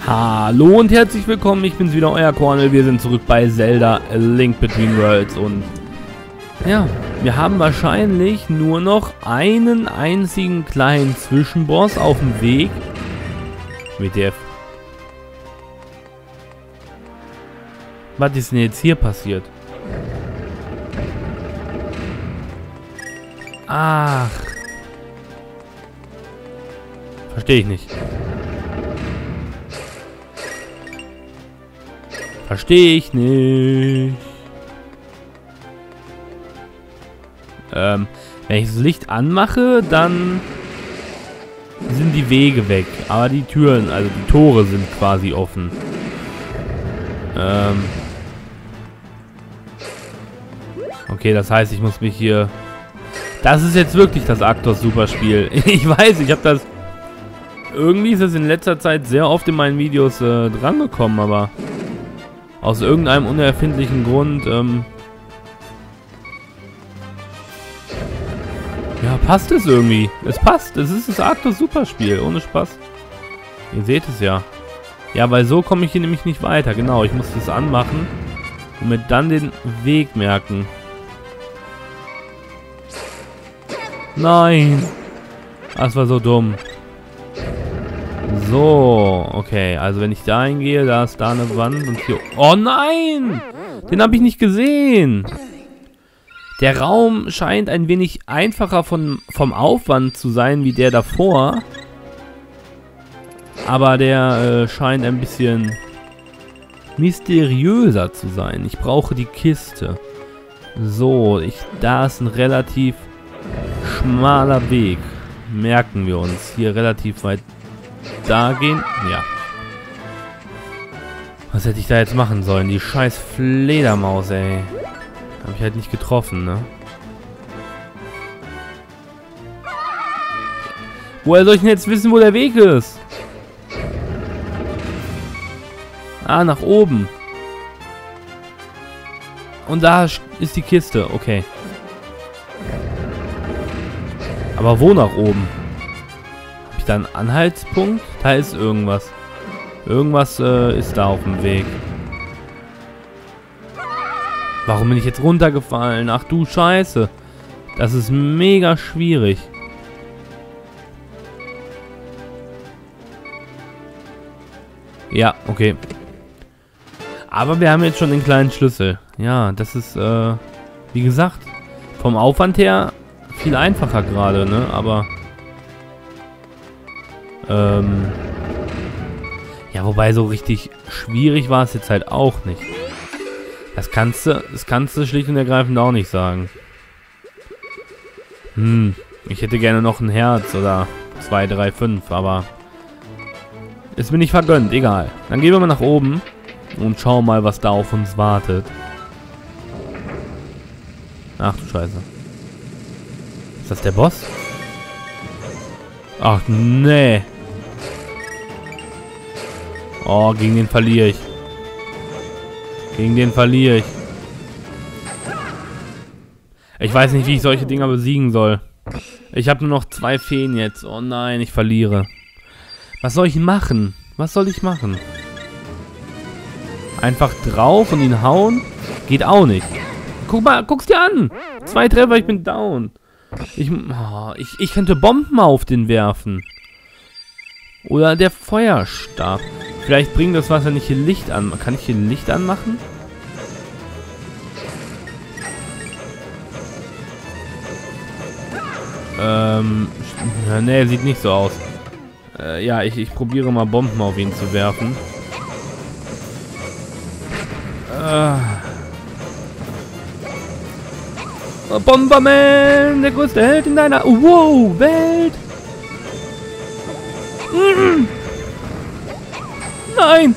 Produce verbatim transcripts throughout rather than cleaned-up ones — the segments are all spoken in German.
Hallo und herzlich willkommen, ich bin's wieder, euer Cornel. Wir sind zurück bei Zelda A Link Between Worlds und ja, wir haben wahrscheinlich nur noch einen einzigen kleinen Zwischenboss auf dem Weg. W T F. Was ist denn jetzt hier passiert? Ach. Verstehe ich nicht. Verstehe ich nicht. Ähm, wenn ich das Licht anmache, dann sind die Wege weg. Aber die Türen, also die Tore sind quasi offen. Ähm. Okay, das heißt, ich muss mich hier... Das ist jetzt wirklich das Actos Superspiel. Ich weiß, ich habe das... Irgendwie ist es in letzter Zeit sehr oft in meinen Videos äh, drangekommen, aber... Aus irgendeinem unerfindlichen Grund, ähm... ja, passt es irgendwie. Es passt. Es ist das Actos Superspiel. Ohne Spaß. Ihr seht es ja. Ja, weil so komme ich hier nämlich nicht weiter. Genau, ich muss das anmachen. Und mir dann den Weg merken. Nein. Das war so dumm. So, okay. Also wenn ich da hingehe, da ist da eine Wand und hier... Oh nein! Den habe ich nicht gesehen. Der Raum scheint ein wenig einfacher von, vom Aufwand zu sein, wie der davor. Aber der äh, scheint ein bisschen mysteriöser zu sein. Ich brauche die Kiste. So, ich, da ist ein relativ schmaler Weg. Merken wir uns. Hier relativ weit da gehen. Ja. Was hätte ich da jetzt machen sollen? Die scheiß Fledermaus, ey. Habe ich halt nicht getroffen, ne? Woher soll ich denn jetzt wissen, wo der Weg ist? Ah, nach oben. Und da ist die Kiste, okay. Aber wo nach oben? Habe ich da einen Anhaltspunkt? Da ist irgendwas. Irgendwas äh, ist da auf dem Weg. Warum bin ich jetzt runtergefallen? Ach du Scheiße. Das ist mega schwierig. Ja, okay. Aber wir haben jetzt schon den kleinen Schlüssel. Ja, das ist, äh, wie gesagt, vom Aufwand her viel einfacher gerade, ne? Aber, ähm, ja, wobei so richtig schwierig war es jetzt halt auch nicht. Das kannst du, das kannst du schlicht und ergreifend auch nicht sagen. Hm, ich hätte gerne noch ein Herz oder zwei, drei, fünf, aber ist mir nicht vergönnt, egal. Dann gehen wir mal nach oben und schauen mal, was da auf uns wartet. Ach du Scheiße. Ist das der Boss? Ach nee. Oh, gegen den verliere ich. Gegen den verliere ich. Ich weiß nicht, wie ich solche Dinger besiegen soll. Ich habe nur noch zwei Feen jetzt. Oh nein, ich verliere. Was soll ich machen? Was soll ich machen? Einfach drauf und ihn hauen? Geht auch nicht. Guck mal, guck's dir an. Zwei Treffer, ich bin down. Ich, oh, ich, ich könnte Bomben auf den werfen. Oder der Feuerstab. Vielleicht bringt das Wasser nicht hier Licht an. Kann ich hier Licht anmachen? Ähm, ja, nee, sieht nicht so aus. Äh, ja, ich, ich probiere mal Bomben auf ihn zu werfen. Äh. Bomberman, der größte Held in deiner wow, Welt. Mm. Nein!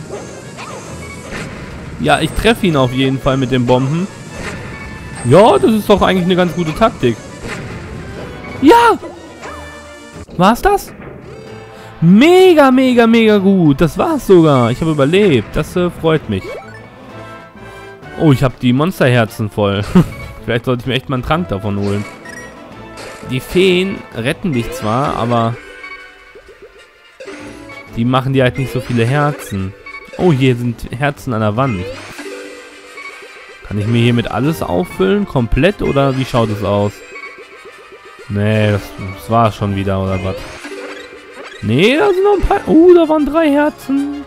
Ja, ich treffe ihn auf jeden Fall mit den Bomben. Ja, das ist doch eigentlich eine ganz gute Taktik. Ja! War's das? Mega, mega, mega gut. Das war's sogar. Ich habe überlebt. Das äh, freut mich. Oh, ich habe die Monsterherzen voll. Vielleicht sollte ich mir echt mal einen Trank davon holen. Die Feen retten dich zwar, aber die machen die halt nicht so viele Herzen. Oh, hier sind Herzen an der Wand. Kann ich mir hiermit alles auffüllen? Komplett? Oder wie schaut es aus? Nee, das, das war schon wieder, oder was? Nee, da sind noch ein paar... Oh, da waren drei Herzen.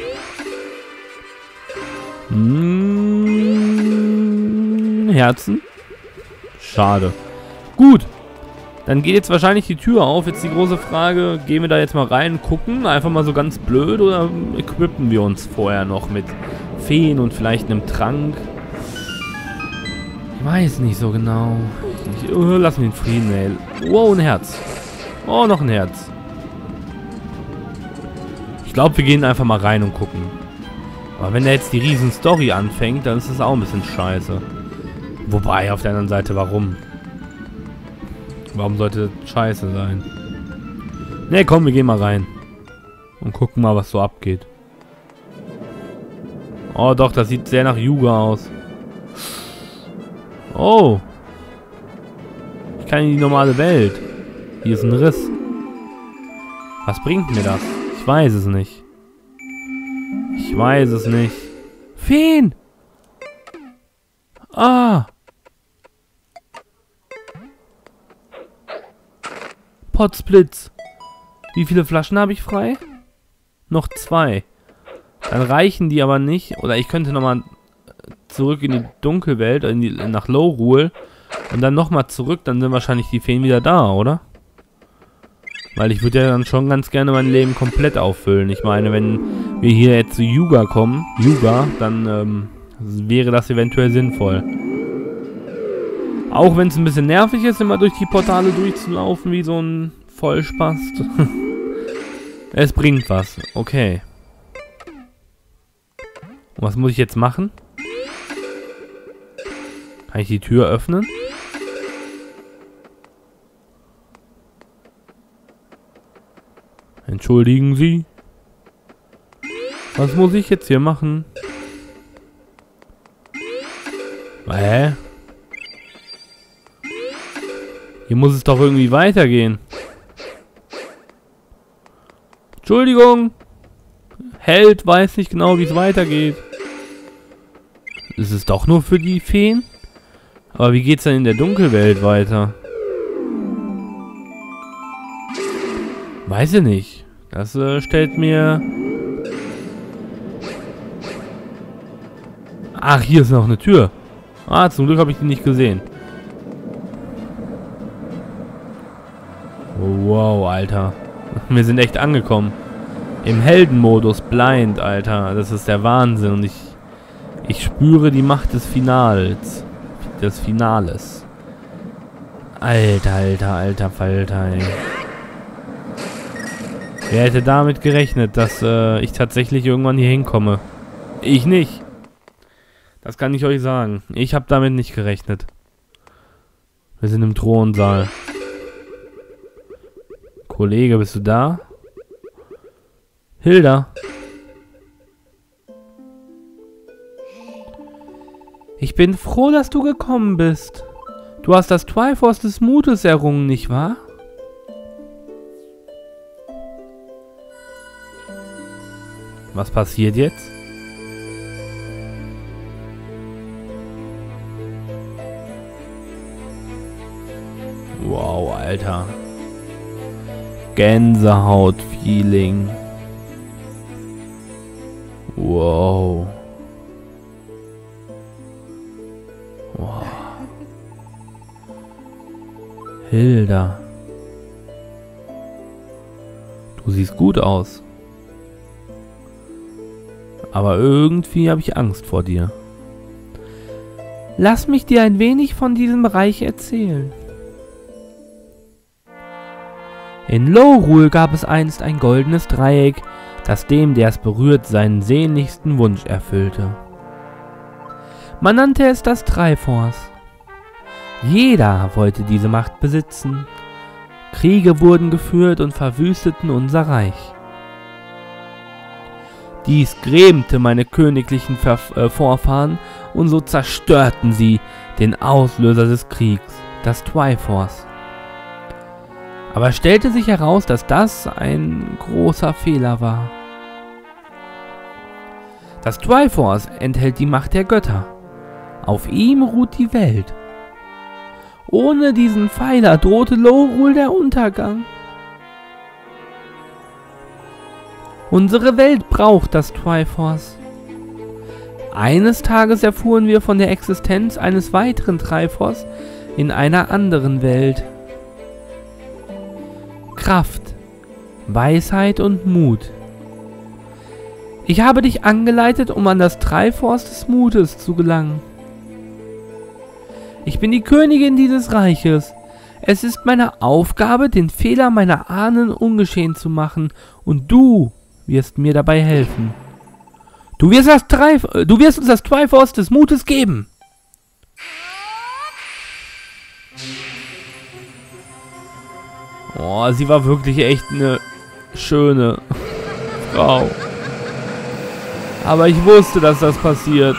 Hm, Herzen? Schade. Gut. Dann geht jetzt wahrscheinlich die Tür auf. Jetzt die große Frage, gehen wir da jetzt mal rein, gucken, einfach mal so ganz blöd, oder equippen wir uns vorher noch mit Feen und vielleicht einem Trank? Ich weiß nicht so genau. Ich, oh, lass mich in Frieden, ey. Wow, ein Herz. Oh, noch ein Herz. Ich glaube, wir gehen einfach mal rein und gucken. Aber wenn da jetzt die riesen Story anfängt, dann ist das auch ein bisschen scheiße. Wobei, auf der anderen Seite, warum? Warum sollte das scheiße sein? Ne, komm, wir gehen mal rein. Und gucken mal, was so abgeht. Oh, doch, das sieht sehr nach Yuga aus. Oh. Ich kann in die normale Welt. Hier ist ein Riss. Was bringt mir das? Ich weiß es nicht. Ich weiß es nicht. Feen! Ah! Potsblitz. Wie viele Flaschen habe ich frei? Noch zwei. Dann reichen die aber nicht. Oder ich könnte nochmal zurück in die Dunkelwelt, in die, nach Lowrule. Und dann nochmal zurück. Dann sind wahrscheinlich die Feen wieder da, oder? Weil ich würde ja dann schon ganz gerne mein Leben komplett auffüllen. Ich meine, wenn wir hier jetzt zu Yuga kommen, Yuga, dann ähm, wäre das eventuell sinnvoll. Auch wenn es ein bisschen nervig ist, immer durch die Portale durchzulaufen wie so ein Vollspast. Es bringt was. Okay. Und was muss ich jetzt machen? Kann ich die Tür öffnen? Entschuldigen Sie. Was muss ich jetzt hier machen? Hä? Hier muss es doch irgendwie weitergehen. Entschuldigung. Held weiß nicht genau, wie es weitergeht. Ist es doch nur für die Feen? Aber wie geht's denn in der Dunkelwelt weiter? Weiß ich nicht. Das äh, stellt mir... Ach, hier ist noch eine Tür. Ah, zum Glück habe ich die nicht gesehen. Wow, Alter. Wir sind echt angekommen. Im Heldenmodus, blind, Alter. Das ist der Wahnsinn. Und ich, ich spüre die Macht des Finals. Des Finales. Alter, alter, alter Falter, ey. Wer hätte damit gerechnet, dass äh, ich tatsächlich irgendwann hier hinkomme? Ich nicht. Das kann ich euch sagen. Ich habe damit nicht gerechnet. Wir sind im Thronsaal. Kollege, bist du da? Hilda. Ich bin froh, dass du gekommen bist. Du hast das Triforce des Mutes errungen, nicht wahr? Was passiert jetzt? Wow, Alter. Gänsehaut-Feeling. Wow. Wow. Hilda. Du siehst gut aus. Aber irgendwie habe ich Angst vor dir. Lass mich dir ein wenig von diesem Reich erzählen. In Lowrule gab es einst ein goldenes Dreieck, das dem, der es berührt, seinen sehnlichsten Wunsch erfüllte. Man nannte es das Triforce. Jeder wollte diese Macht besitzen. Kriege wurden geführt und verwüsteten unser Reich. Dies grämte meine königlichen Ver äh, Vorfahren und so zerstörten sie den Auslöser des Kriegs, das Triforce. Aber es stellte sich heraus, dass das ein großer Fehler war. Das Triforce enthält die Macht der Götter. Auf ihm ruht die Welt. Ohne diesen Pfeiler drohte Lorule der Untergang. Unsere Welt braucht das Triforce. Eines Tages erfuhren wir von der Existenz eines weiteren Triforce in einer anderen Welt. Kraft, Weisheit und Mut. Ich habe dich angeleitet, um an das Triforce des Mutes zu gelangen. Ich bin die Königin dieses Reiches. Es ist meine Aufgabe, den Fehler meiner Ahnen ungeschehen zu machen, und du wirst mir dabei helfen. Du wirst, das Tri du wirst uns das Triforce des Mutes geben. Oh, sie war wirklich echt eine schöne Frau. Aber ich wusste, dass das passiert.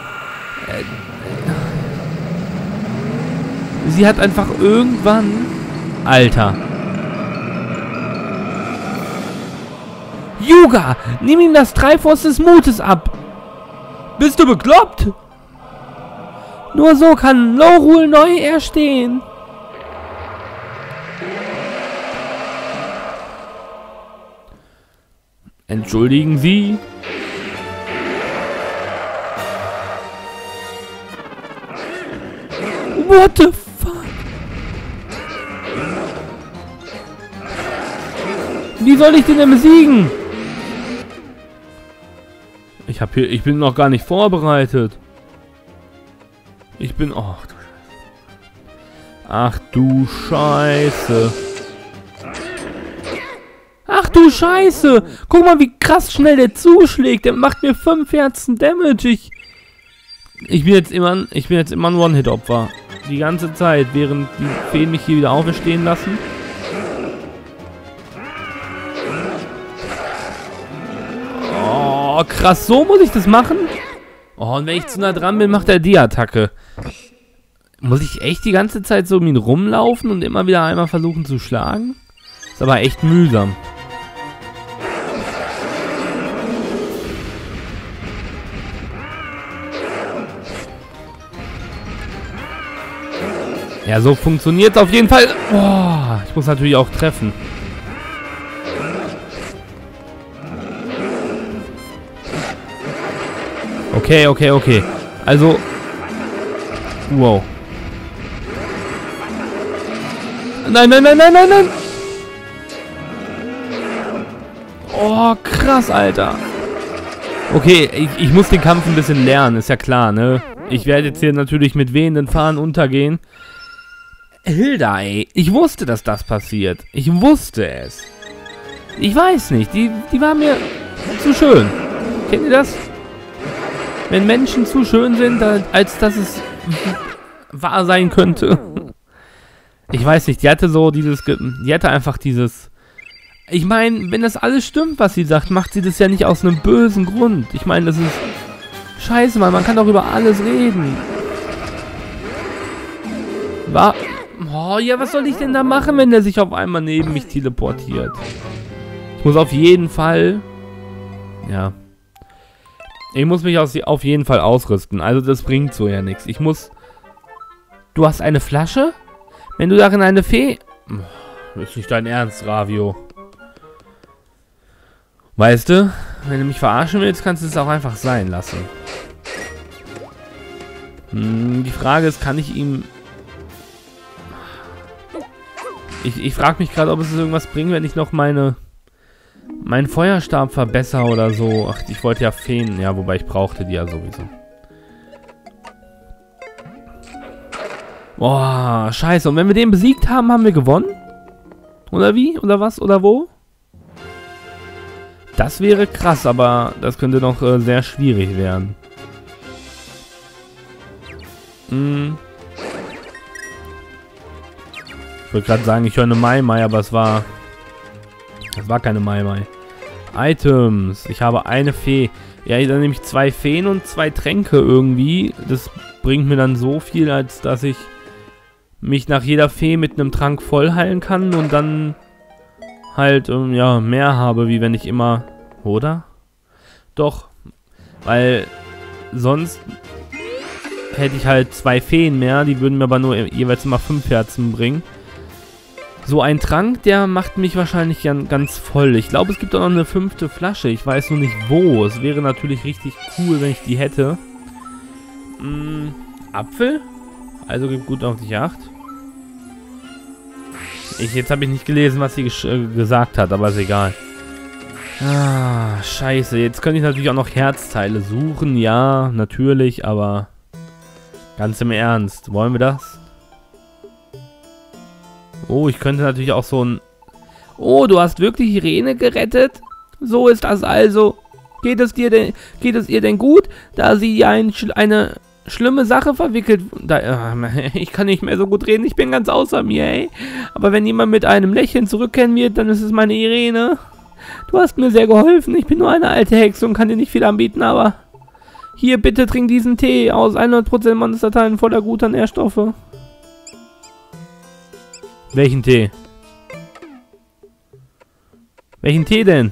Sie hat einfach irgendwann... Alter. Yuga! Nimm ihm das Triforce des Mutes ab! Bist du bekloppt? Nur so kann Lorule neu erstehen. Entschuldigen Sie? What the fuck? Wie soll ich den denn besiegen? Ich hab hier, ich bin noch gar nicht vorbereitet. Ich bin, ach du Scheiße. Ach du Scheiße. Ach du Scheiße. Guck mal, wie krass schnell der zuschlägt. Der macht mir fünf Herzen Damage. Ich, ich bin jetzt immer, ich bin jetzt immer ein One-Hit-Opfer. Die ganze Zeit, während die Feen mich hier wieder auferstehen lassen. Oh, krass, so muss ich das machen? Oh, und wenn ich zu nah dran bin, macht er die Attacke. Muss ich echt die ganze Zeit so um ihn rumlaufen und immer wieder einmal versuchen zu schlagen? Ist aber echt mühsam. Ja, so funktioniert es auf jeden Fall. Oh, ich muss natürlich auch treffen. Okay, okay, okay. Also... Wow. Nein, nein, nein, nein, nein, nein! Oh, krass, Alter. Okay, ich, ich muss den Kampf ein bisschen lernen, ist ja klar, ne? Ich werde jetzt hier natürlich mit wehenden Fahnen untergehen. Hilda, ey. Ich wusste, dass das passiert. Ich wusste es. Ich weiß nicht. Die, die war mir zu schön. Kennt ihr das? Wenn Menschen zu schön sind, als dass es wahr sein könnte. Ich weiß nicht. Die hatte so dieses... Die hatte einfach dieses... Ich meine, wenn das alles stimmt, was sie sagt, macht sie das ja nicht aus einem bösen Grund. Ich meine, das ist... Scheiße, Mann. Man kann doch über alles reden. War... Oh, ja, was soll ich denn da machen, wenn der sich auf einmal neben mich teleportiert? Ich muss auf jeden Fall... Ja. Ich muss mich auf jeden Fall ausrüsten. Also das bringt so ja nichts. Ich muss... Du hast eine Flasche? Wenn du darin eine Fee... Oh, ist nicht dein Ernst, Ravio. Weißt du, wenn du mich verarschen willst, kannst du es auch einfach sein lassen. Hm, die Frage ist, kann ich ihm... Ich, ich frage mich gerade, ob es irgendwas bringt, wenn ich noch meine meinen Feuerstab verbessere oder so. Ach, ich wollte ja Feen. Ja, wobei ich brauchte die ja sowieso. Boah, scheiße. Und wenn wir den besiegt haben, haben wir gewonnen? Oder wie? Oder was? Oder wo? Das wäre krass, aber das könnte noch äh, sehr schwierig werden. Hm. Ich wollte gerade sagen, ich höre eine Mai Mai, aber es war... Das war keine Mai Mai. Items. Ich habe eine Fee. Ja, dann nehme ich zwei Feen und zwei Tränke irgendwie. Das bringt mir dann so viel, als dass ich mich nach jeder Fee mit einem Trank voll heilen kann und dann halt, ähm, ja, mehr habe, wie wenn ich immer... Oder? Doch. Weil sonst hätte ich halt zwei Feen mehr, die würden mir aber nur jeweils immer fünf Herzen bringen. So ein Trank, der macht mich wahrscheinlich ganz voll. Ich glaube, es gibt auch noch eine fünfte Flasche. Ich weiß nur nicht wo. Es wäre natürlich richtig cool, wenn ich die hätte. Hm, Apfel? Also gib gut auf dich acht. Ich, jetzt habe ich nicht gelesen, was sie äh, gesagt hat, aber ist egal. Ah, scheiße. Jetzt könnte ich natürlich auch noch Herzteile suchen. Ja, natürlich, aber ganz im Ernst. Wollen wir das? Oh, ich könnte natürlich auch so ein... Oh, du hast wirklich Irene gerettet? So ist das also. Geht es dir denn, geht es ihr denn gut, da sie ein, eine schlimme Sache verwickelt... Da, äh, ich kann nicht mehr so gut reden, ich bin ganz außer mir, ey. Aber wenn jemand mit einem Lächeln zurückkehren wird, dann ist es meine Irene. Du hast mir sehr geholfen. Ich bin nur eine alte Hexe und kann dir nicht viel anbieten, aber... Hier, bitte trink diesen Tee aus hundert Prozent Monsterteilen voller guter Nährstoffe. Welchen Tee? Welchen Tee denn?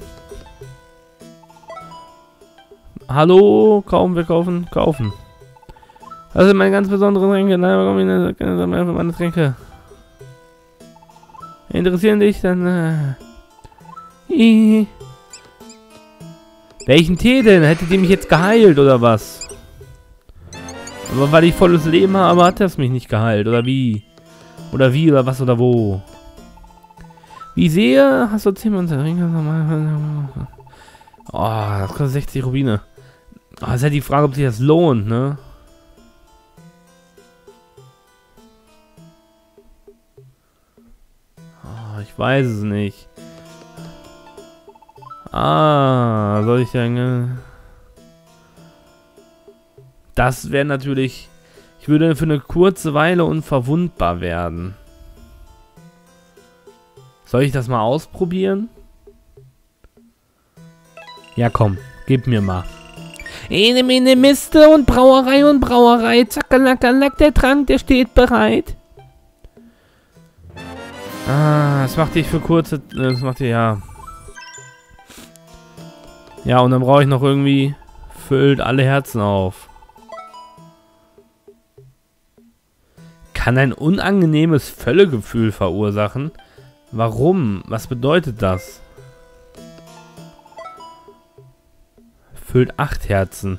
Hallo? Kaufen, wir kaufen, kaufen. Das sind meine ganz besonderen Tränke. Nein, warum ich meine Tränke? Interessieren dich? Dann... Äh I Welchen Tee denn? Hätte die mich jetzt geheilt oder was? Aber weil ich volles Leben habe, hat das mich nicht geheilt. Oder wie? Oder wie, oder was, oder wo? Wie sehe, hast du zehn Ringe? Oh, das kostet sechzig Rubine. Oh, das ist ja die Frage, ob sich das lohnt, ne? Oh, ich weiß es nicht. Ah, soll ich sagen? Das wäre natürlich... Ich würde für eine kurze Weile unverwundbar werden. Soll ich das mal ausprobieren? Ja, komm. Gib mir mal. Ene, mene, Miste und Brauerei und Brauerei. Zackerlackerlack, der Trank, der steht bereit. Ah, das macht dich für kurze... Das macht dich, ja... Ja, und dann brauche ich noch irgendwie... Füllt alle Herzen auf. Kann ein unangenehmes Völlegefühl verursachen? Warum? Was bedeutet das? Füllt acht Herzen.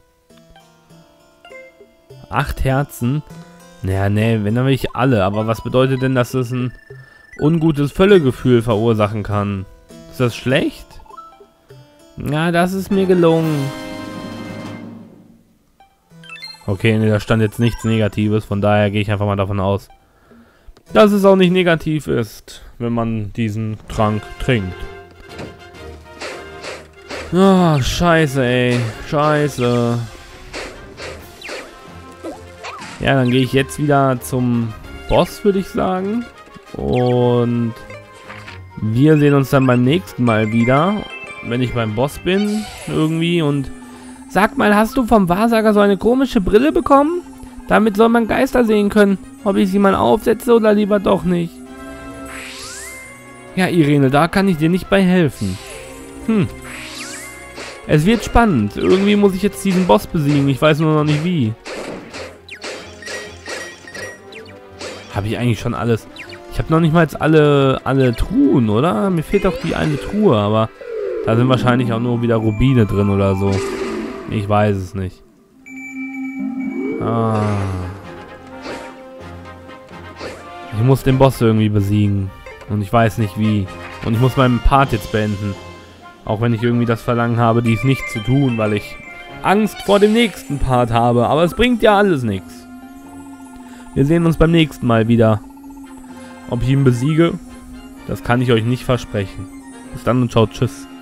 Acht Herzen? Naja, nee, wenn dann will ich alle. Aber was bedeutet denn, dass es ein ungutes Völlegefühl verursachen kann? Ist das schlecht? Ja, das ist mir gelungen. Okay, nee, da stand jetzt nichts Negatives. Von daher gehe ich einfach mal davon aus, dass es auch nicht negativ ist, wenn man diesen Trank trinkt. Oh, scheiße, ey. Scheiße. Ja, dann gehe ich jetzt wieder zum Boss, würde ich sagen. Und wir sehen uns dann beim nächsten Mal wieder, wenn ich beim Boss bin, irgendwie. Und sag mal, hast du vom Wahrsager so eine komische Brille bekommen? Damit soll man Geister sehen können. Ob ich sie mal aufsetze oder lieber doch nicht. Ja, Irene, da kann ich dir nicht bei helfen. Hm. Es wird spannend. Irgendwie muss ich jetzt diesen Boss besiegen. Ich weiß nur noch nicht wie. Habe ich eigentlich schon alles... Ich habe noch nicht mal alle, alle Truhen, oder? Mir fehlt auch die eine Truhe, aber da sind wahrscheinlich auch nur wieder Rubine drin oder so. Ich weiß es nicht. Ah. Ich muss den Boss irgendwie besiegen. Und ich weiß nicht wie. Und ich muss meinen Part jetzt beenden. Auch wenn ich irgendwie das Verlangen habe, dies nicht zu tun, weil ich Angst vor dem nächsten Part habe. Aber es bringt ja alles nichts. Wir sehen uns beim nächsten Mal wieder. Ob ich ihn besiege, das kann ich euch nicht versprechen. Bis dann und ciao, tschüss.